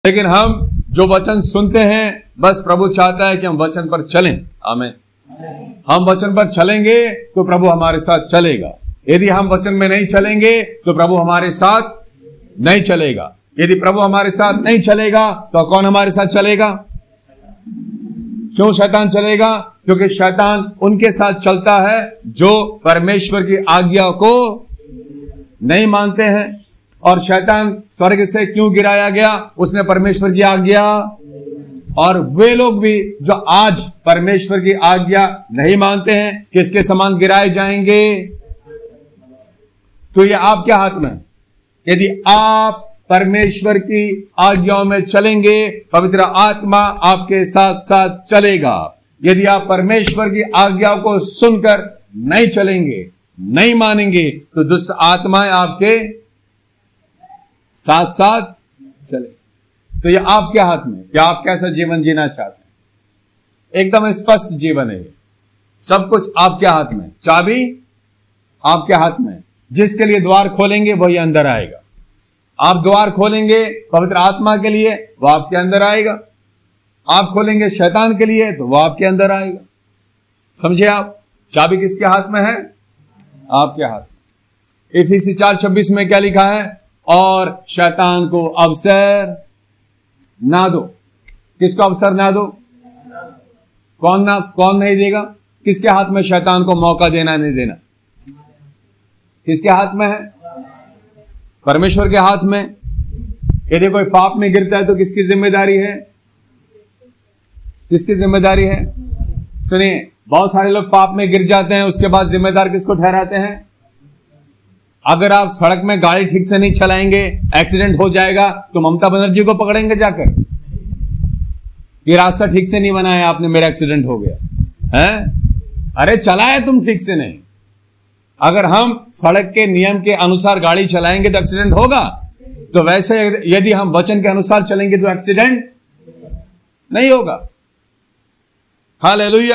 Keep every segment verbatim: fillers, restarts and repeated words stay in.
लेकिन हम जो वचन सुनते हैं, बस प्रभु चाहता है कि हम वचन पर चलें। आमीन। हम वचन पर चलेंगे तो प्रभु हमारे साथ चलेगा। यदि हम वचन में नहीं चलेंगे तो प्रभु हमारे साथ नहीं चलेगा। यदि प्रभु हमारे साथ नहीं चलेगा तो कौन हमारे साथ चलेगा? क्यों शैतान चलेगा? क्योंकि शैतान उनके साथ चलता है जो परमेश्वर की आज्ञा को नहीं मानते हैं। और शैतान स्वर्ग से क्यों गिराया गया? उसने परमेश्वर की आज्ञा, और वे लोग भी जो आज परमेश्वर की आज्ञा नहीं मानते हैं, किसके समान गिराए जाएंगे? तो ये आपके हाथ में। यदि आप परमेश्वर की आज्ञाओं में चलेंगे, पवित्र आत्मा आपके साथ साथ चलेगा। यदि आप परमेश्वर की आज्ञाओं को सुनकर नहीं चलेंगे, नहीं मानेंगे, तो दुष्ट आत्माएं आपके साथ साथ चले। तो ये आपके हाथ में, क्या आप कैसा जीवन जीना चाहते हैं? एकदम स्पष्ट जीवन है ये। सब कुछ आपके हाथ में, चाबी आपके हाथ में। जिसके लिए द्वार खोलेंगे वही अंदर आएगा। आप द्वार खोलेंगे पवित्र आत्मा के लिए, वो आपके अंदर आएगा। आप खोलेंगे शैतान के लिए तो वो आपके अंदर आएगा। समझे आप? चाबी किसके हाथ में है? आपके हाथ में। इफिसी चार छब्बीस में क्या लिखा है? और शैतान को अवसर ना दो। किसको अवसर ना दो? कौन ना कौन नहीं देगा? किसके हाथ में शैतान को मौका देना नहीं देना? किसके हाथ में है? परमेश्वर के हाथ में। यदि कोई पाप में गिरता है तो किसकी जिम्मेदारी है? किसकी जिम्मेदारी है? सुनिए, बहुत सारे लोग पाप में गिर जाते हैं, उसके बाद जिम्मेदार किसको ठहराते हैं? अगर आप सड़क में गाड़ी ठीक से नहीं चलाएंगे, एक्सीडेंट हो जाएगा, तो ममता बनर्जी को पकड़ेंगे जाकर कि रास्ता ठीक से नहीं बनाया आपने, मेरा एक्सीडेंट हो गया है। अरे चलाया तुम ठीक से नहीं। अगर हम सड़क के नियम के अनुसार गाड़ी चलाएंगे तो एक्सीडेंट होगा। तो वैसे यदि हम वचन के अनुसार चलेंगे तो एक्सीडेंट नहीं होगा। हालेलुया।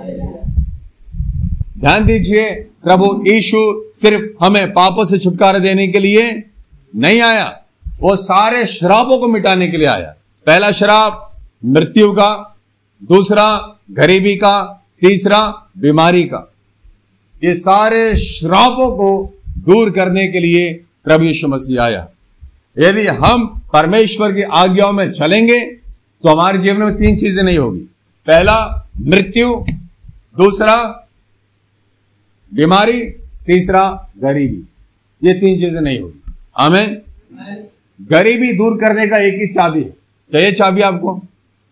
ध्यान दीजिए, प्रभु यीशु सिर्फ हमें पापों से छुटकारा देने के लिए नहीं आया, वो सारे श्रापों को मिटाने के लिए आया। पहला श्राप मृत्यु का, दूसरा गरीबी का, तीसरा बीमारी का। ये सारे श्रापों को दूर करने के लिए प्रभु यीशु मसीह आया। यदि हम परमेश्वर की आज्ञाओं में चलेंगे तो हमारे जीवन में तीन चीजें नहीं होगी। पहला मृत्यु, दूसरा बीमारी, तीसरा गरीबी। ये तीन चीजें नहीं होगी। आमीन। गरीबी दूर करने का एक ही चाबी है। चाहिए चाबी आपको?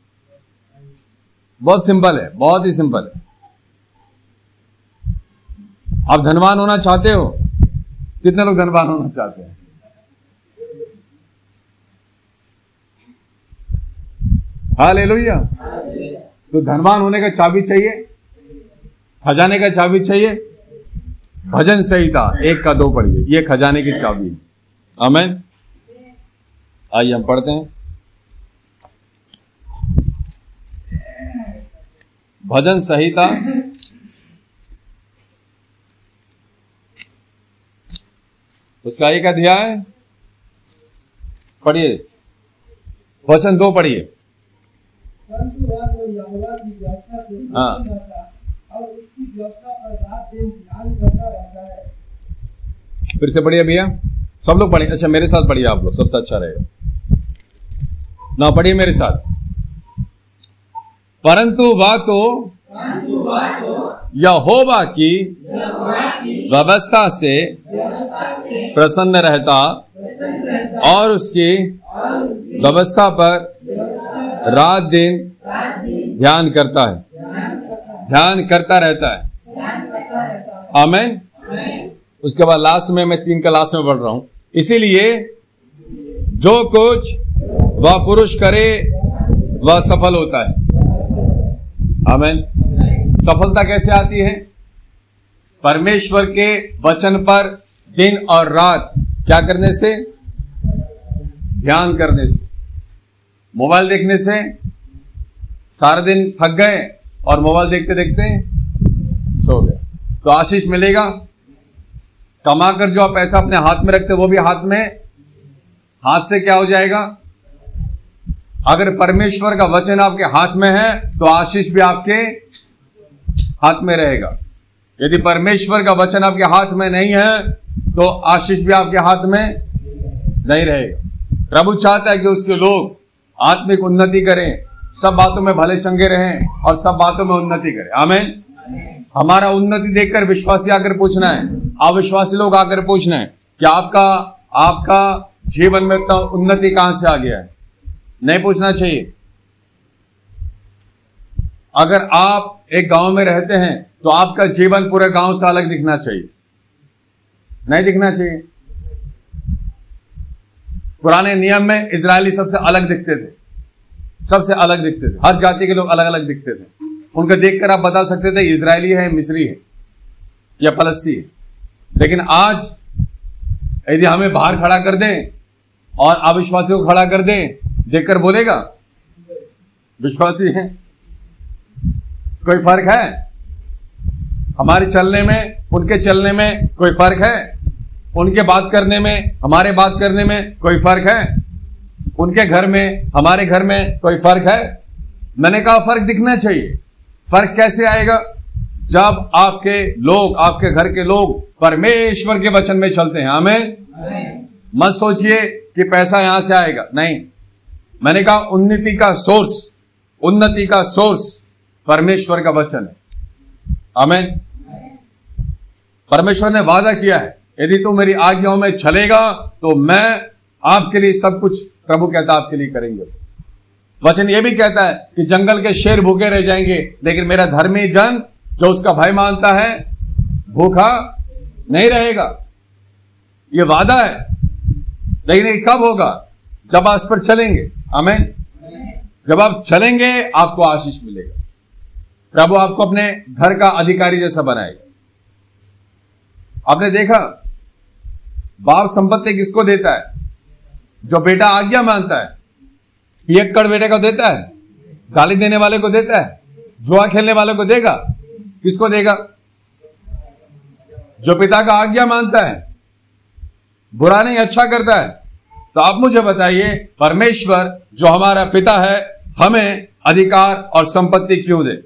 बहुत सिंपल है, बहुत ही सिंपल है। आप धनवान होना चाहते हो? कितने लोग धनवान होना चाहते हैं? हालेलुया। तो धनवान होने का चाबी चाहिए, खजाने का चाबी चाहिए। भजन संहिता एक का दो पढ़िए, ये खजाने की चाबी है। आमीन। आइए हम पढ़ते हैं भजन संहिता उसका एक अध्याय पढ़िए, वचन दो पढ़िए। हाँ, फिर से पढ़िए भैया, सब लोग पढ़िए। अच्छा मेरे साथ पढ़िए आप लोग, सबसे अच्छा रहेगा ना। पढ़िए मेरे साथ। परंतु वह तो यहोवा की व्यवस्था से प्रसन्न रहता और उसकी व्यवस्था पर रात दिन ध्यान करता है, ध्यान करता रहता है। आमीन। उसके बाद लास्ट में मैं तीन क्लास में पढ़ रहा हूं। इसीलिए जो कुछ वह पुरुष करे वह सफल होता है। आमीन। सफलता कैसे आती है? परमेश्वर के वचन पर दिन और रात क्या करने से? ध्यान करने से। मोबाइल देखने से सारा दिन थक गए और मोबाइल देखते देखते सो गए तो आशीष मिलेगा? कमाकर जो आप पैसा अपने हाथ में रखते वो भी हाथ में, हाथ से क्या हो जाएगा? अगर परमेश्वर का वचन आपके हाथ में है तो आशीष भी आपके हाथ में रहेगा। यदि परमेश्वर का वचन आपके हाथ में नहीं है तो आशीष भी आपके हाथ में नहीं रहेगा। प्रभु चाहता है कि उसके लोग आत्मिक उन्नति करें, सब बातों में भले चंगे रहें और सब बातों में उन्नति करें। आमीन। हमारा उन्नति देखकर विश्वासी आकर पूछना है, अविश्वासी लोग आकर पूछना है कि आपका आपका जीवन में तो उन्नति कहां से आ गया है। नहीं पूछना चाहिए। अगर आप एक गांव में रहते हैं तो आपका जीवन पूरे गांव से अलग दिखना चाहिए, नहीं दिखना चाहिए। पुराने नियम में इजरायली सबसे अलग दिखते थे, सबसे अलग दिखते थे। हर जाति के लोग अलग अलग दिखते थे। उनको देखकर आप बता सकते थे इजरायली है, मिस्री है या फलस्ती है। लेकिन आज यदि हमें बाहर खड़ा कर दें और अविश्वासियों को खड़ा कर दें, देखकर बोलेगा विश्वासी है। कोई फर्क है हमारे चलने में, उनके चलने में कोई फर्क है? उनके बात करने में, हमारे बात करने में कोई फर्क है? उनके घर में, हमारे घर में कोई फर्क है? मैंने कहा फर्क दिखना चाहिए। फर्क कैसे आएगा? जब आपके लोग, आपके घर के लोग परमेश्वर के वचन में चलते हैं। आमीन। मत सोचिए कि पैसा यहां से आएगा, नहीं। मैंने कहा उन्नति का सोर्स, उन्नति का सोर्स परमेश्वर का वचन है। आमीन। परमेश्वर ने वादा किया है, यदि तू मेरी आज्ञाओं में चलेगा तो मैं आपके लिए सब कुछ, प्रभु कहता आपके लिए करेंगे। वचन यह भी कहता है कि जंगल के शेर भूखे रह जाएंगे, लेकिन मेरा धर्मी जन जो उसका भय मानता है भूखा नहीं रहेगा। यह वादा है, लेकिन ये कब होगा? जब आप इस पर चलेंगे। आमीन। जब आप चलेंगे आपको आशीष मिलेगा। प्रभु आपको अपने घर का अधिकारी जैसा बनाएगा। आपने देखा बाप संपत्ति किसको देता है? जो बेटा आज्ञा मानता है। एक कड़ बेटे को देता है, गाली देने वाले को देता है, जुआ खेलने वाले को देगा। किसको देगा? जो पिता का आज्ञा मानता है, बुरा नहीं अच्छा करता है। तो आप मुझे बताइए, परमेश्वर जो हमारा पिता है हमें अधिकार और संपत्ति क्यों दे?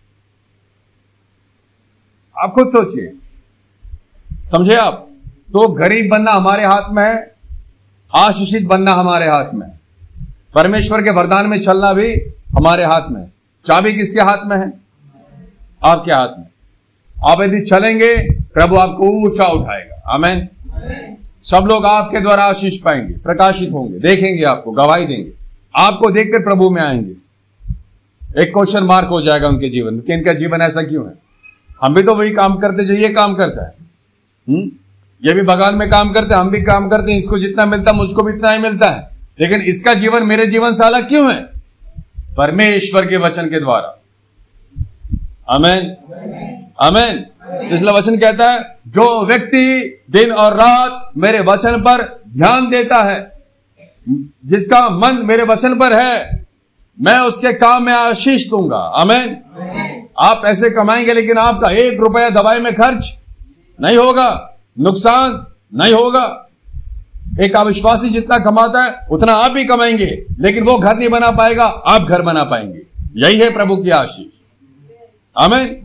आप खुद सोचिए, समझे आप? तो गरीब बनना हमारे हाथ में है, आशीषित बनना हमारे हाथ में है, परमेश्वर के वरदान में चलना भी हमारे हाथ में है। चाबी किसके हाथ में है? आपके हाथ में। आप यदि चलेंगे प्रभु आपको ऊंचा उठाएगा। आमीन। सब लोग आपके द्वारा आशीष पाएंगे, प्रकाशित होंगे, देखेंगे आपको, गवाही देंगे, आपको देखकर प्रभु में आएंगे। एक क्वेश्चन मार्क हो जाएगा उनके जीवन में कि इनका जीवन ऐसा क्यों है? हम भी तो वही काम करते जो ये काम करता है। हम्म ये भी बगान में काम करते, हम भी काम करते हैं। इसको जितना मिलता मुझको भी इतना ही मिलता है, लेकिन इसका जीवन मेरे जीवन से अलग क्यों है? परमेश्वर के वचन के द्वारा। आमीन। आमीन। इसलिए वचन कहता है जो व्यक्ति दिन और रात मेरे वचन पर ध्यान देता है, जिसका मन मेरे वचन पर है, मैं उसके काम में आशीष दूंगा। आमीन। आप पैसे कमाएंगे लेकिन आपका एक रुपया दवाई में खर्च नहीं होगा, नुकसान नहीं होगा। एक अविश्वासी जितना कमाता है उतना आप भी कमाएंगे, लेकिन वो घर नहीं बना पाएगा, आप घर बना पाएंगे। यही है प्रभु की आशीष। आमीन।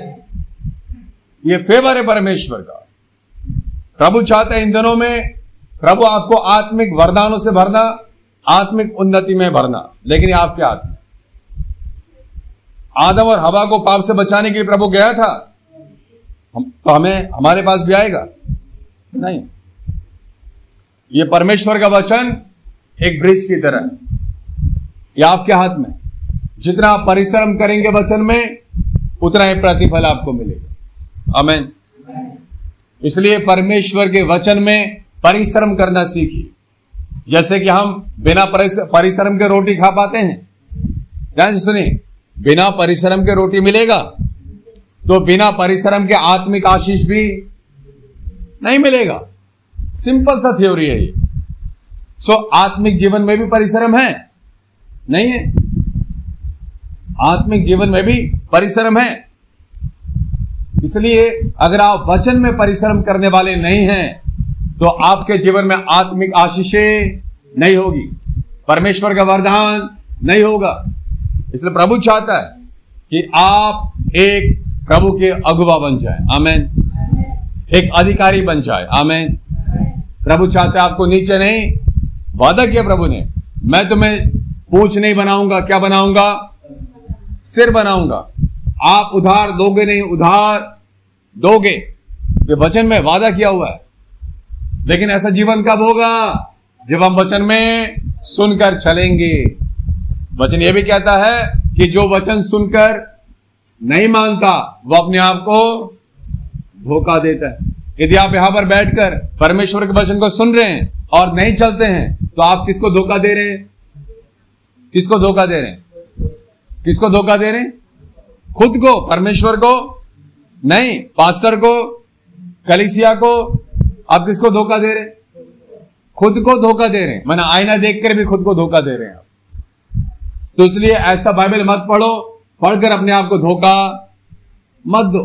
ये फेवर है परमेश्वर का। प्रभु चाहते हैं इन दिनों में प्रभु आपको आत्मिक वरदानों से भरना, आत्मिक उन्नति में भरना, लेकिन ये आपके हाथ में। आदम और हवा को पाप से बचाने के लिए प्रभु गया था, हम तो हमें हमारे पास भी आएगा नहीं। ये परमेश्वर का वचन एक ब्रिज की तरह है, ये आपके हाथ में। जितना आप परिश्रम करेंगे वचन में, उतना ही प्रतिफल आपको मिलेगा। आमीन। इसलिए परमेश्वर के वचन में परिश्रम करना सीखिए। जैसे कि हम बिना परिश्रम के रोटी खा पाते हैं। ध्यान से सुनिए, बिना परिश्रम के रोटी मिलेगा तो बिना परिश्रम के आत्मिक आशीष भी नहीं मिलेगा। सिंपल सा थ्योरी है ये। सो आत्मिक जीवन में भी परिश्रम है? नहीं है। आत्मिक जीवन में भी परिश्रम है। इसलिए अगर आप वचन में परिश्रम करने वाले नहीं हैं तो आपके जीवन में आत्मिक आशीषें नहीं होगी, परमेश्वर का वरदान नहीं होगा। इसलिए प्रभु चाहता है कि आप एक प्रभु के अगुवा बन जाए, आमेन, एक अधिकारी बन जाए, आमेन। प्रभु चाहता है आपको नीचे नहीं, वादा किया प्रभु ने, मैं तुम्हें पूंछ नहीं बनाऊंगा, क्या बनाऊंगा? सिर बनाऊंगा। आप उधार दोगे नहीं, उधार दोगे, ये वचन में वादा किया हुआ है। लेकिन ऐसा जीवन कब होगा? जब हम वचन में सुनकर चलेंगे। वचन यह भी कहता है कि जो वचन सुनकर नहीं मानता वो अपने आप को धोखा देता है। यदि आप यहां पर बैठकर परमेश्वर के वचन को सुन रहे हैं और नहीं चलते हैं, तो आप किसको धोखा दे रहे हैं? किसको धोखा दे रहे हैं? किसको धोखा दे रहे हैं? खुद को, परमेश्वर को नहीं, पास्टर को, कलीसिया को। आप किसको धोखा दे रहे हैं? खुद को धोखा दे रहे हैं। मैंने आईना देखकर भी खुद को धोखा दे रहे हैं आप। तो इसलिए ऐसा बाइबल मत पढ़ो, पढ़कर अपने आप को धोखा मत दो,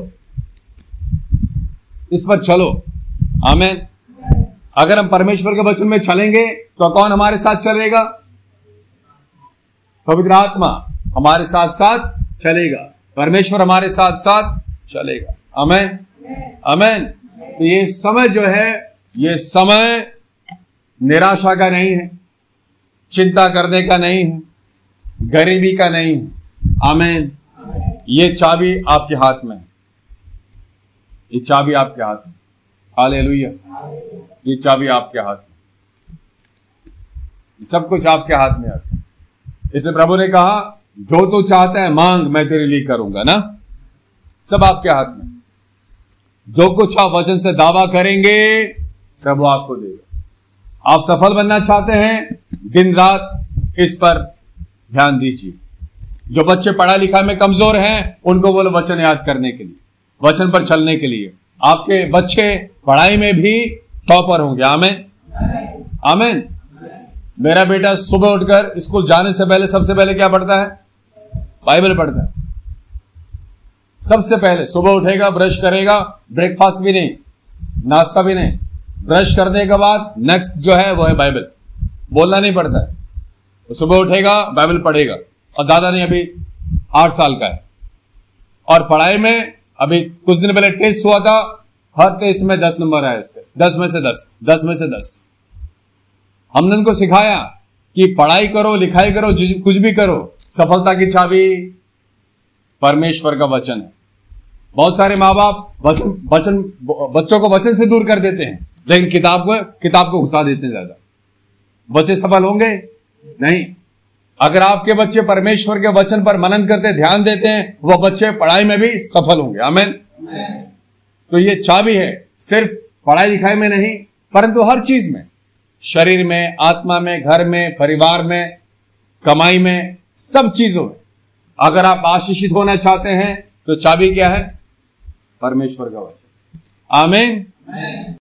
इस पर चलो, आमेन। अगर हम परमेश्वर के वचन में चलेंगे तो कौन हमारे साथ चलेगा? पवित्र आत्मा हमारे साथ साथ चलेगा, परमेश्वर हमारे साथ साथ चलेगा, आमेन, आमेन। तो ये समय जो है, ये समय निराशा का नहीं है, चिंता करने का नहीं है, गरीबी का नहीं है, आमेन। ये चाबी आपके हाथ में है, ये चाबी आपके हाथ में, हालेलुया। ये चाबी आपके हाथ में, सब कुछ आपके हाथ में आता है। इसलिए प्रभु ने कहा, जो तू चाहता है मांग, मैं तेरे लिए करूंगा ना। सब आपके हाथ में, जो कुछ आप वचन से दावा करेंगे प्रभु आपको देगा। आप सफल बनना चाहते हैं, दिन रात इस पर ध्यान दीजिए। जो बच्चे पढ़ा लिखा में कमजोर हैं, उनको बोलो वचन याद करने के लिए, वचन पर चलने के लिए। आपके बच्चे पढ़ाई में भी टॉपर होंगे, आमेन, आमेन। मेरा बेटा सुबह उठकर स्कूल जाने से पहले सबसे पहले क्या पढ़ता है? बाइबल पढ़ता है। सबसे पहले सुबह उठेगा, ब्रश करेगा, ब्रेकफास्ट भी नहीं, नाश्ता भी नहीं, ब्रश करने के बाद नेक्स्ट जो है वो है बाइबल। बोलना नहीं पड़ता है, तो सुबह उठेगा, बाइबल पढ़ेगा। और ज्यादा नहीं, अभी आठ साल का है। और पढ़ाई में अभी कुछ दिन पहले टेस्ट हुआ था, हर टेस्ट में दस नंबर आए इसके, दस में से दस, दस में से दस। हमने उनको सिखाया कि पढ़ाई करो, लिखाई करो, कुछ भी करो, सफलता की चाबी परमेश्वर का वचन है। बहुत सारे माँ बाप वचन वचन बच्चों को वचन से दूर कर देते हैं, लेकिन किताब को किताब को घुसा देते हैं ज्यादा। बच्चे सफल होंगे नहीं। अगर आपके बच्चे परमेश्वर के वचन पर मनन करते, ध्यान देते हैं, वह बच्चे पढ़ाई में भी सफल होंगे, आमेन। तो ये चाबी है, सिर्फ पढ़ाई लिखाई में नहीं, परंतु हर चीज में, शरीर में, आत्मा में, घर में, परिवार में, कमाई में, सब चीजों में। अगर आप आशीषित होना चाहते हैं तो चाबी क्या है? परमेश्वर का वचन, आमीन।